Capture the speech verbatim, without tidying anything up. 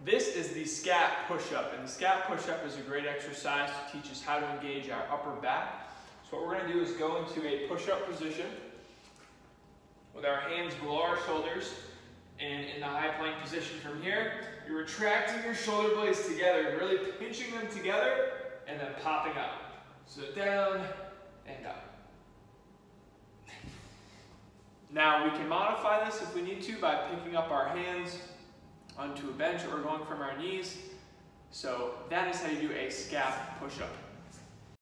This is the Scap Pushup, and the Scap Pushup is a great exercise to teach us how to engage our upper back. So what we're going to do is go into a push-up position with our hands below our shoulders, and in the high plank position from here, you're retracting your shoulder blades together, really pinching them together, and then popping up. So down and up. Now we can modify this if we need to by picking up our hands onto a bench or going from our knees. So that is how you do a Scap push-up.